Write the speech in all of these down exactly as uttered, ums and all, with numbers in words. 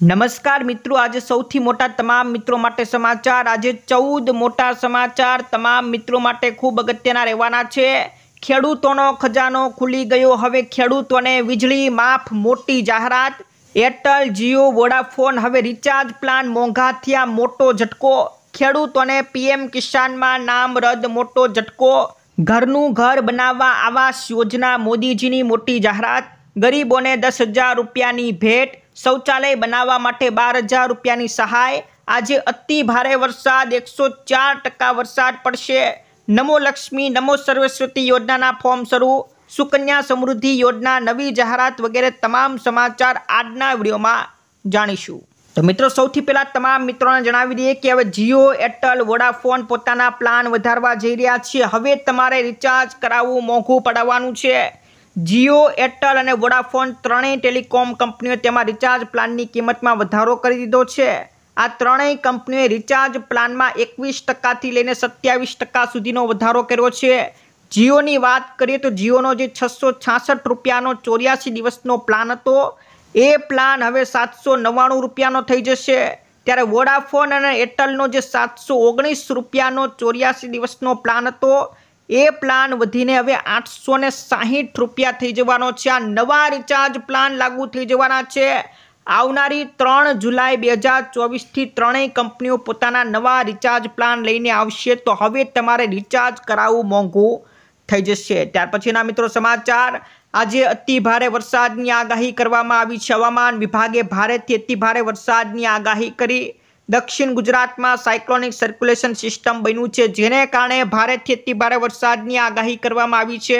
नमस्कार मित्रों, आज सौथी मोटा तमाम मित्रों माटे समाचार। आज चौद मोटा समाचार तमाम मित्रों माटे खूब अगत्यना रहेवाना छे। खेडूतोनो खजानो खुली गयो, हवे खेडूतोने वीजળી माफ मोटी जाहरात। एरटेल, जियो, वोडाफोन हवे रिचार्ज प्लान मोंघा थया, मोटो झटको। खेडूतोने पीएम किसान में नाम रद्द, मोटो झटको। घरનું ઘર બનાવવા આવાસ યોજના, મોદીજીની મોટી જાહેરાત। ગરીબોને દસ હજાર રૂપિયાની ભેટ, શૌચાલય બનાવવા માટે બાર હજાર રૂપિયાની સહાય। આજે અતિ ભારે વરસાદ, એકસો ચાર ટકા વરસાદ પડશે। નમો લક્ષ્મી, નમો સરસ્વતી યોજનાના ફોર્મ શરૂ। સુકન્યા સમૃદ્ધિ યોજના નવી જાહેરાત વગેરે તમામ સમાચાર આજના વિડીયોમાં જાણીશું। तो मित्रों, सौथी पहला तमाम मित्रों ने जणावी दीए कि हवे जियो, एरटेल, वोडाफोन पोताना प्लान वधारवा जई रह्या छे। हवे तमारे रिचार्ज करावવું મોંઘું પડવાનું છે। जियो, एरटेल અને वोडाफोन ત્રણેય ટેલિકોમ કંપનીઓ તેમાં રિચાર્જ પ્લાનની કિંમતમાં વધારો કરી દીધો છે। આ ત્રણેય કંપનીઓએ રિચાર્જ પ્લાનમાં એકવીસ ટકાથી લઈને સત્યાવીસ ટકા સુધીનો વધારો કર્યો છે। जियोની વાત કરીએ તો जियोનો જે છસો છાસઠ રૂપિયાનો ચોર્યાસી દિવસનો પ્લાન હતો એ પ્લાન હવે સાતસો નવ્વાણું રૂપિયાનો થઈ જશે। ત્યારે વોડાફોન અને એરટેલનો જે સાતસો ઓગણીસ રૂપિયાનો ચોર્યાસી દિવસનો પ્લાન હતો એ પ્લાન વધીને હવે આઠસો ને સાહીઠ રૂપિયા થઈ જવાનો છે। આ નવા રિચાર્જ પ્લાન લાગુ થઈ જવાના છે। આવનારી ત્રણ જુલાઈ બે હજાર ચોવીસથી ત્રણેય કંપનીઓ પોતાના નવા રિચાર્જ પ્લાન લઈને આવશે। તો હવે તમારે રિચાર્જ કરાવવું મોંઘું થઈ જશે। ત્યાર પછીના મિત્રો સમાચાર। આજે અતિ भारे वरसादनी आगाही करवामां आवी छे। हवामान विभागे भारेथी अति भारे वरसादनी आगाही करी। दक्षिण गुजरात में साइक्लोनिक सर्क्युलेशन सिस्टम बन्युं छे, जेने कारणे भारेथी अति भारे वरसादनी आगाही करवामां आवी छे।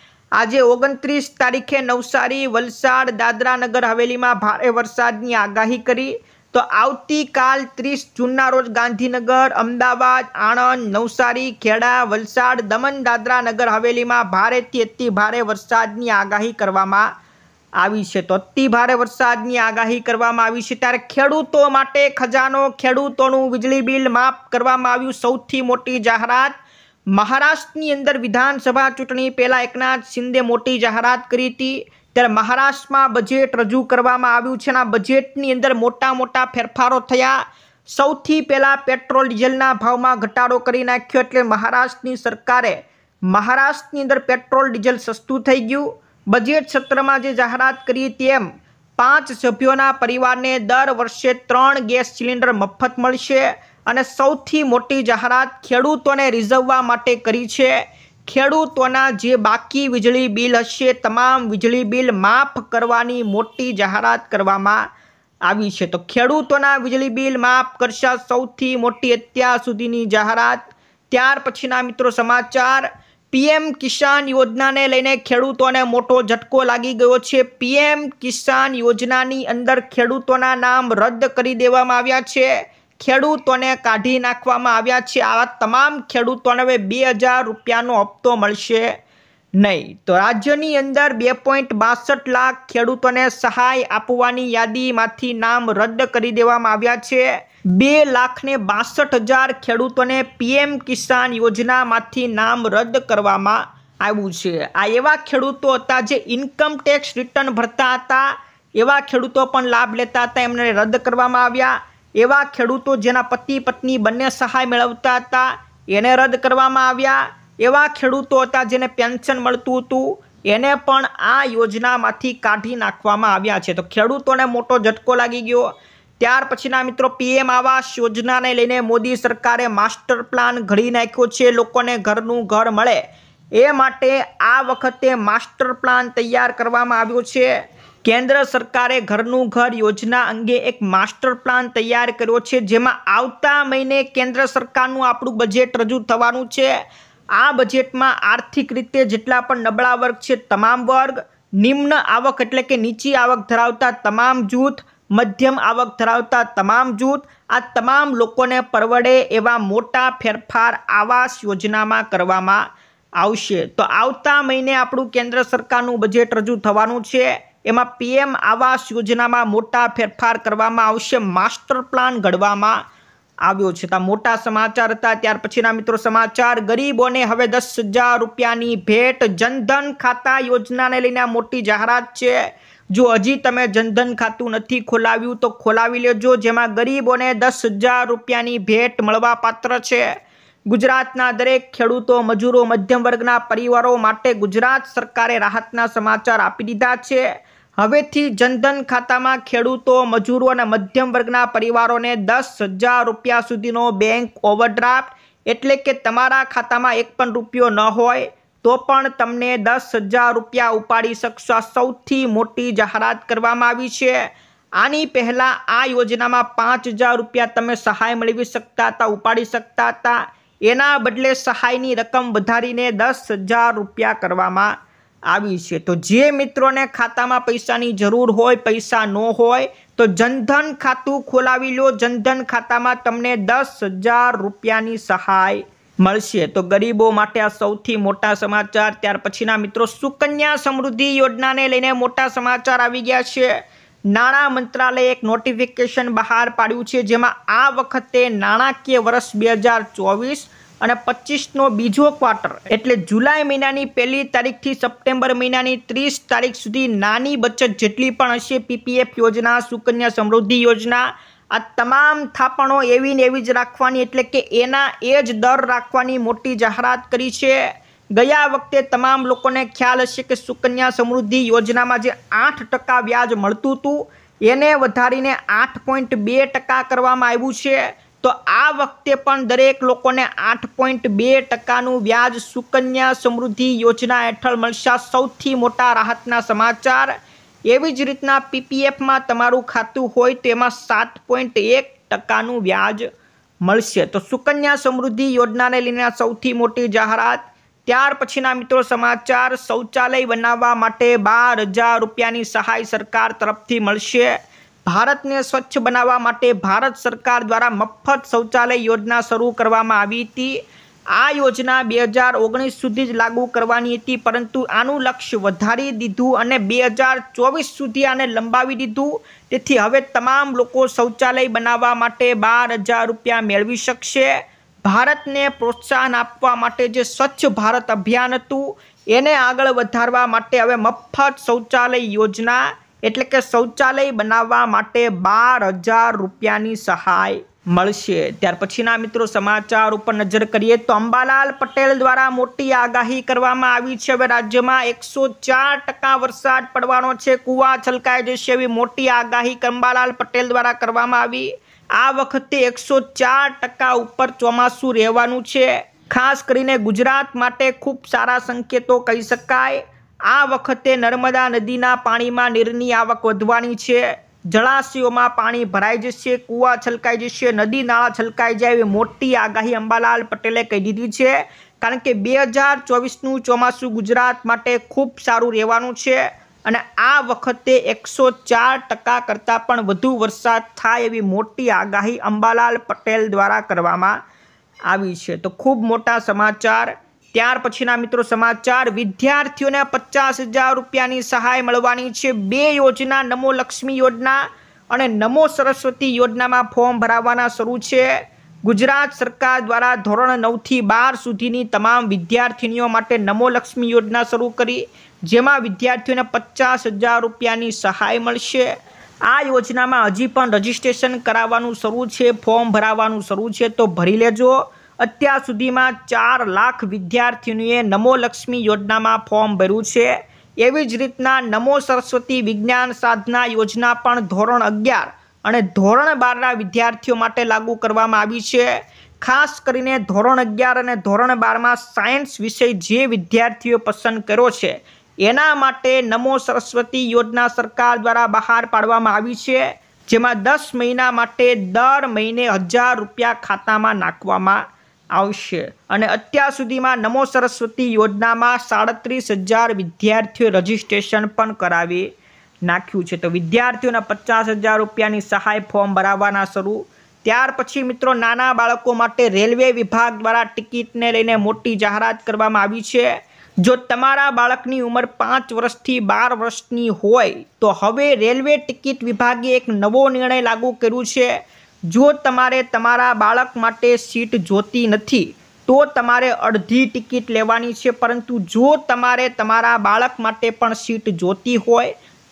आज ओगणत्रीस तारीखे नवसारी, वलसाड, दादरा नगर हवेली में भारे वरसादनी आगाही करी। तो आवती काल तीस जून रोज गांधीनगर, अमदावाद, आणंद, नवसारी, खेड़ा, वलसाड, दमन, दादरा नगर हवेली में भारेथी अति भारे वरसादनी आगाही करवामां आवी छे। तो अति भारे वरसादनी आगाही करवामां आवी छे। त्यारे खेडूतो माटे खजानो, खेडूतोनुं वीजળી बिल माफ करवामां आव्युं। सौथी मोटी जाहेरात। महाराष्ट्रनी अंदर विधानसभा चूंटणी पहेला एकनाथ शिंदे मोटी जाहेरात करी हती। त्यारे महाराष्ट्र में बजेट रजू करवामां आव्युं छे। बजेटनी अंदर मोटा मोटा फेरफारो थया। सौथी पहेला पेट्रोल डीजलना भावमां घटाडो करी नाख्यो, एटले महाराष्ट्रनी सरकारे महाराष्ट्रनी अंदर पेट्रोल डीजल सस्તું થઈ ગયું। बजेट सत्रमां जे जाहेरात करी तेम पांच सभ्योना परिवारने दर वर्षे त्रण गैस सिलिंडर मफत मळशे। अने सौथी मोटी जाहेरात खेडूतोने રીઝવવા માટે કરી છે। ખેડૂતોના જે બાકી વીજળી બિલ હશે તમામ વીજળી બિલ માફ કરવાની મોટી જાહેરાત કરવામાં આવી છે। તો ખેડૂતોના વીજળી બિલ માફ કરશે, સૌથી મોટી અત્યાર સુધીની જાહેરાત। ત્યાર પછીના મિત્રો સમાચાર। પીએમ કિસાન યોજનાને લઈને ખેડૂતોને મોટો ઝટકો લાગી ગયો છે। પીએમ કિસાન યોજનાની અંદર ખેડૂતોના નામ રદ કરી દેવામાં આવ્યા છે। ખેડૂતોને કાઢી નાખવામાં આવ્યા છે। આવા તમામ ખેડૂતોને હવે બે હજાર રૂપિયાનો હપ્તો મળશે નહીં। તો રાજ્યની અંદર બે પોઈન્ટ બાસઠ લાખ ખેડૂતોને સહાય આપવાની યાદીમાંથી નામ રદ કરી દેવામાં આવ્યા છે। બે લાખ ને બાસઠ હજાર ખેડૂતોને પીએમ કિસાન યોજનામાંથી નામ રદ કરવામાં આવ્યું છે। આ એવા ખેડૂતો હતા જે ઇન્કમ ટેક્સ રિટર્ન ભરતા હતા, એવા ખેડૂતો પણ લાભ લેતા હતા, એમને રદ કરવામાં આવ્યા। એવા ખેડૂતો જેના પતિ પત્ની બંને સહાય મેળવતા હતા એને રદ કરવામાં આવ્યા। એવા ખેડૂતો હતા જેને પેન્શન મળતું હતું એને પણ આ યોજનામાંથી કાઢી નાખવામાં આવ્યા છે। તો ખેડૂતોને મોટો ઝટકો લાગી ગયો। ત્યાર પછીના મિત્રો પીએમ આવાસ યોજનાને લઈને મોદી સરકારે માસ્ટર પ્લાન ઘડી નાખ્યો છે। લોકોને ઘરનું ઘર મળે એ માટે આ વખતે માસ્ટર પ્લાન તૈયાર કરવામાં આવ્યો છે। केंद्र सरकारे घरनु घर योजना अंगे एक मास्टर प्लान तैयार कर्यो छे, जेमां आवता महीने केंद्र सरकारनुं आपणुं बजेट रजू थवानुं छे। आ बजेटमां आर्थिक रीते जेटला पण नबळा वर्ग छे तमाम वर्ग, निम्न आवक एटले के नीची आवक धरावता तमाम जूथ, मध्यम आवक धरावता तमाम जूथ, आ तमाम लोकोने परवड़े एवा मोटा फेरफार आवास योजनामां करवामां आवशे। तो आवता महीने आपणुं केंद्र सरकारनुं बजेट रजू थवानुं छे। एमां पीएम आवास योजना में मोटा फेरफार करवामां आवशे। मास्टर प्लान घड़वामां આવ્યો છે। તો મોટા સમાચાર હતા। ત્યાર પછીના મિત્રો સમાચાર। ગરીબોને હવે દસ હજાર રૂપિયાની ભેટ। જનધન ખાતા યોજનાને લઈને મોટી જાહેરાત છે। જો હજી તમે જનધન ખાતું નથી ખોલાવ્યું તો ખોલાવી લેજો, જેમાં ગરીબોને દસ હજાર રૂપિયાની ભેટ મળવા પાત્ર છે। ગુજરાતના દરેક ખેડૂતો, મજૂરો, મધ્યમ વર્ગના પરિવારો માટે ગુજરાત સરકારે રાહતના સમાચાર આપી દીધા છે। હવેથી જનધન ખાતામાં ખેડૂતો, મજૂરો અને મધ્યમ વર્ગના પરિવારોને દસ હજાર રૂપિયા સુધીનો બેંક ઓવરડ્રાફ્ટ, એટલે કે તમારા ખાતામાં એક પણ રૂપિયો ન હોય તો પણ તમને દસ હજાર રૂપિયા ઉપાડી શકશો। આ સૌથી મોટી જાહેરાત કરવામાં આવી છે। આની પહેલા આ યોજનામાં પાંચ હજાર રૂપિયા તમે સહાય મેળવી શકતા હતા, ઉપાડી શકતા હતા। એના બદલે સહાયની રકમ વધારીને દસ હજાર રૂપિયા કરવામાં આવી છે। તો જે મિત્રોને ખાતામાં પૈસાની જરૂર હોય, પૈસા ન હોય, તો જનધન ખાતું ખોલાવી લો। જનધન ખાતામાં તમને દસ હજાર રૂપિયાની સહાય મળશે। તો ગરીબો માટે આ સૌથી મોટા સમાચાર। ત્યાર પછીના મિત્રો, સુકન્યા સમૃદ્ધિ યોજનાને લઈને મોટા સમાચાર આવી ગયા છે। નાણાં મંત્રાલયે એક નોટિફિકેશન બહાર પાડ્યું છે, જેમાં આ વખતે નાણાકીય વર્ષ બે હજાર ચોવીસ અને પચીસનો બીજો ક્વાર્ટર એટલે જુલાઈ મહિનાની પહેલી તારીખથી સપ્ટેમ્બર મહિનાની ત્રીસ તારીખ સુધી નાની બચત જેટલી પણ હશે, પીપીએફ યોજના, સુકન્યા સમૃદ્ધિ યોજના, આ તમામ થાપણો એવી ને એવી જ રાખવાની, એટલે કે એના એ જ દર રાખવાની મોટી જાહેરાત કરી છે। ગયા વખતે તમામ લોકોને ખ્યાલ હશે કે સુકન્યા સમૃદ્ધિ યોજનામાં જે આઠ ટકા વ્યાજ મળતું હતું એને વધારીને આઠ પોઈન્ટ બે ટકા કરવામાં આવ્યું છે। તો આ વખતે પણ દરેક લોકોને આઠ પોઈન્ટ બે ટકાનું વ્યાજ સુકન્યા સમૃદ્ધિ યોજના હેઠળ મળશે। સૌથી મોટા રાહતના સમાચાર। એવી જ રીતના પીપીએફમાં તમારું ખાતું હોય તો એમાં સાત પોઈન્ટ એક ટકાનું વ્યાજ મળશે। તો સુકન્યા સમૃદ્ધિ યોજનાને લઈને સૌથી મોટી જાહેરાત। ત્યાર પછીના મિત્રો સમાચાર, શૌચાલય બનાવવા માટે બાર હજાર રૂપિયાની સહાય સરકાર તરફથી મળશે। ભારતને સ્વચ્છ બનાવવા માટે ભારત સરકાર દ્વારા મફત શૌચાલય યોજના શરૂ કરવામાં આવી હતી। આ યોજના બે હજાર ઓગણીસ સુધી જ લાગુ કરવાની હતી, પરંતુ આનું લક્ષ્ય વધારી દીધું અને બે હજાર ચોવીસ સુધી આને લંબાવી દીધું। તેથી હવે તમામ લોકો શૌચાલય બનાવવા માટે બાર હજાર રૂપિયા મેળવી શકશે। ભારતને પ્રોત્સાહન આપવા માટે જે સ્વચ્છ ભારત અભિયાન હતું એને આગળ વધારવા માટે હવે મફત શૌચાલય યોજના એટલે કે શૌચાલય બનાવવા માટે બાર હજાર રૂપિયાની સહાય મળશે। ત્યાર પછીના મિત્રો સમાચાર ઉપર નજર કરીએ તો અંબાલાલ પટેલ દ્વારા મોટી આગાહી કરવામાં આવી છે। હવે રાજ્યમાં એકસો ચાર ટકા વરસાદ પડવાનો છે, કુવા છલકાઈ જશે એવી મોટી આગાહી અંબાલાલ પટેલ દ્વારા કરવામાં આવી। આ વખતે એકસો ચાર ટકા ઉપર ચોમાસું રહેવાનું છે। ખાસ કરીને ગુજરાત માટે ખૂબ સારા સંકેતો કહી શકાય। આ વખતે નર્મદા નદીના પાણીમાં નીરની આવક વધવાની છે, જળાશયોમાં પાણી ભરાઈ જશે, કુવા છલકાઈ જશે, નદી નાળા છલકાઈ જાય એવી મોટી આગાહી અંબાલાલ પટેલે કહી દીધી છે। કારણ કે બે હજાર ચોવીસનું ચોમાસું ગુજરાત માટે ખૂબ સારું રહેવાનું છે અને આ વખતે એકસો ચાર ટકા કરતાં પણ વધુ વરસાદ થાય એવી મોટી આગાહી અંબાલાલ પટેલ દ્વારા કરવામાં આવી છે। તો ખૂબ મોટા સમાચાર। ત્યાર પછીના મિત્રો સમાચાર, વિદ્યાર્થીઓને પચાસ હજાર રૂપિયાની સહાય મળવાની છે। બે યોજના, નમો લક્ષ્મી યોજના અને નમો સરસ્વતી યોજનામાં ફોર્મ ભરાવાના શરૂ છે। ગુજરાત સરકાર દ્વારા ધોરણ નવથી બાર સુધીની તમામ વિદ્યાર્થીનીઓ માટે નમો લક્ષ્મી યોજના શરૂ કરી, જેમાં વિદ્યાર્થીઓને પચાસ હજાર રૂપિયાની સહાય મળશે। આ યોજનામાં હજી પણ રજીસ્ટ્રેશન કરાવવાનું શરૂ છે, ફોર્મ ભરાવાનું શરૂ છે, તો ભરી લેજો। અત્યાર સુધીમાં ચાર લાખ વિદ્યાર્થીઓએ નમો લક્ષ્મી યોજનામાં ફોર્મ ભર્યું છે। એવી જ રીતના નમો સરસ્વતી વિજ્ઞાન સાધના યોજના પણ ધોરણ અગિયાર અને ધોરણ બારના વિદ્યાર્થીઓ માટે લાગુ કરવામાં આવી છે। ખાસ કરીને ધોરણ અગિયાર અને ધોરણ બારમાં સાયન્સ વિષય જે વિદ્યાર્થીઓ પસંદ કર્યો છે એના માટે નમો સરસ્વતી યોજના સરકાર દ્વારા બહાર પાડવામાં આવી છે, જેમાં દસ મહિના માટે દર મહિને હજાર રૂપિયા ખાતામાં નાખવામાં આવશે અને અત્યાર સુધીમાં નમો સરસ્વતી યોજનામાં સાડત્રીસ હજાર વિદ્યાર્થીઓએ રજીસ્ટ્રેશન પણ કરાવી નાખ્યું છે। તો વિદ્યાર્થીઓના પચાસ હજાર રૂપિયાની સહાય ફોર્મ ભરાવવાના શરૂ। ત્યાર પછી મિત્રો, નાના બાળકો માટે રેલવે વિભાગ દ્વારા ટિકિટને લઈને મોટી જાહેરાત કરવામાં આવી છે। જો તમારા બાળકની ઉંમર પાંચ વર્ષથી બાર વર્ષની હોય તો હવે રેલવે ટિકિટ વિભાગે એક નવો નિર્ણય લાગુ કર્યું છે। જો તમારે તમારા બાળક માટે સીટ જોતી નથી તો તમારે અડધી ટિકિટ લેવાની છે, પરંતુ જો તમારે તમારા બાળક માટે પણ સીટ જોતી હોય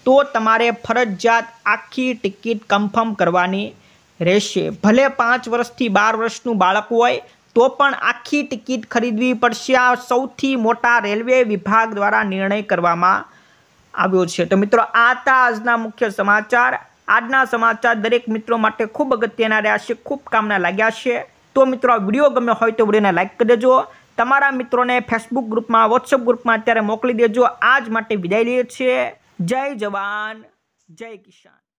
તો તમારે ફરજિયાત આખી ટિકિટ કન્ફર્મ કરવાની રહેશે। ભલે પાંચ વર્ષથી બાર વર્ષનું બાળક હોય તો પણ આખી ટિકિટ ખરીદવી પડશે। આ સૌથી મોટા રેલવે વિભાગ દ્વારા નિર્ણય કરવામાં આવ્યો છે। તો મિત્રો આ હતા આજના મુખ્ય સમાચાર। આજના સમાચાર દરેક મિત્રો માટે ખૂબ અગત્યના રહ્યા છે, ખૂબ કામના લાગ્યા છે। તો મિત્રો આ વિડીયો ગમ્યો હોય તો વિડીયોને લાઇક કરી દેજો, તમારા મિત્રોને ફેસબુક ગ્રુપમાં, વોટ્સઅપ ગ્રુપમાં અત્યારે મોકલી દેજો। આજ માટે વિદાય લઈએ છીએ। જય જવાન, જય કિસાન।